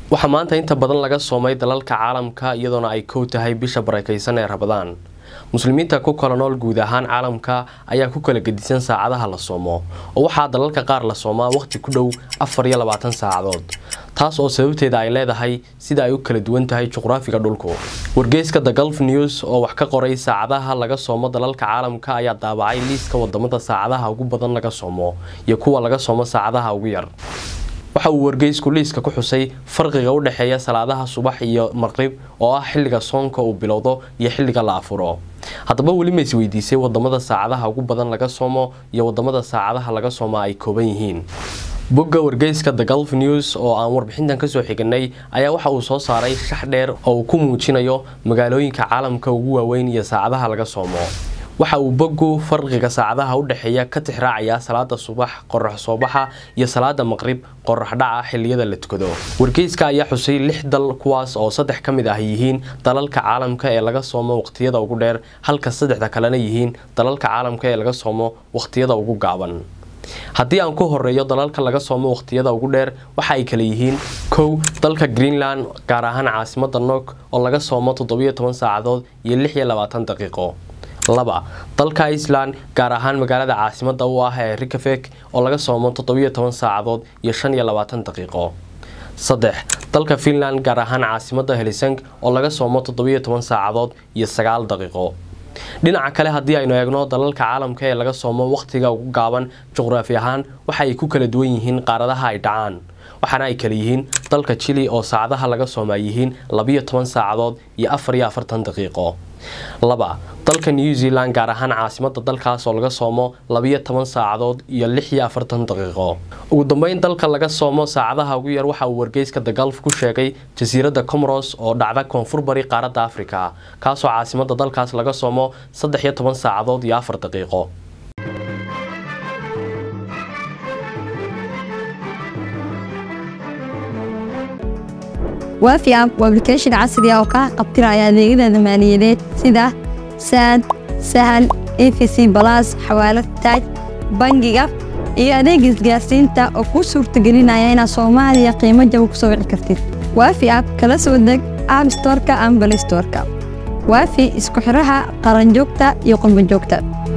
waxaa maanta inta badan laga soomay dalalka caalamka iyadoona ay kow tahay bisha barakeysan ee Ramadaan. muslimiinta ku kala nool guud ahaan caalamka ayaa ku kala gedisan saacadaha la soomo oo waxaa dalalka qaar la soomaa waqti ku dhow 24 saacadood taas oo sababteeda ay leedahay sida ay u kala duwan tahay juqraafiga dhulku. wargeyska The Gulf News oo wax ka qoray saacadaha laga soomo dalalka caalamka ayaa daabacay liiska wadamada saacadaha ugu badan laga soomo iyo kuwa laga soomo saacadaha ugu yar. waxa uu wargeysku liiska ku xusay farqiga u dhaxeeya salaadaha subax iyo maqrib oo ah xilliga soonka uu bilowdo iyo xilliga la afuro. haddaba weli ma isweydiisay wadamada saacadaha ugu badan laga soomo iyo wadamada saacadaha laga soomo ay kooban yihiin. bogga wargeyska The Gulf News oo aan warbixintan ka soo xignay ayaa waxa uu soo saaray shax dheer oo uu ku muujinayo magaalooyinka caalamka ugu waaweyn iyo saacadaha laga soomo. waxa uu boggu farqiga saacadaha u dhaxeeya ka tixraacaya salaada subax qorrax soo baxa iyo salaada maqrib qorrax dhaca xilliyada la tukado. wargeyska ayaa xusay 6 dal kuwaas oo 3 ka mid ah yihiin dalalka caalamka ee laga soomo waqtiyada ugu dheer halka 3 kalena yihiin dalalka caalamka ee laga soomo waqtiyada ugu gaaban. haddii aan ku horeeyo dalalka laga soomo waqtiyada ugu dheer waxa ay kala yihiin 1 dalka Greenland gaar ahaan caasimadda Nuuk oo laga soomo 17 saacadood iyo 26 daqiiqo. 2 dalka Iceland gaar ahaan magaalada caasimadda u ah ee Reykjavik oo laga soomo 17 saacadood iyo 25 daqiiqo. 3 dalka Finland gaar ahaan caasimadda Helsinki oo laga soomo 17 saacadood iyo 9 daqiiqo. dhinaca kale haddii aynu eegno dalalka caalamka ee laga soomo waqtiga ugu gaaban juqraafi ahaan waxa ay ku kala duwan yihiin qaaradaha ay dhacaan. waxaana ay kala yihiin dalka Chile oo saacadaha laga soomo yihiin 12 saacadood iyo 44 daqiiqo. 2 dalka New Zealand gaar ahaan caasimadda dalkaas oo laga soomo 12 saacadood iyo 46 daqiiqo. ugu dambeyn dalka laga soomo saacadaha ugu yar waxa uu wargeyska The Gulf ku sheegay jasiiradda Comoros oo dhacda koonfur bari qaaradda Afrika kaas oo caasimadda dalkaas laga soomo 13 saacadood iyo 4 daqiiqo. وافي اب وابلكيشن عصري oo ka qabtiraya adeegyada maaliyadeed sida SAD, Sahal, EFC Plus, xawaalad taaj, bangiga iyo adeeg isgaarsiinta oo ku suurtagelinaya in Soomaaliya qiimo jaban ku soo wici kartid. Waafi app kala soo deg App Store-ka ama Play Store-ka. Waafi isku xiraha qaran joogta iyo qumba joogta.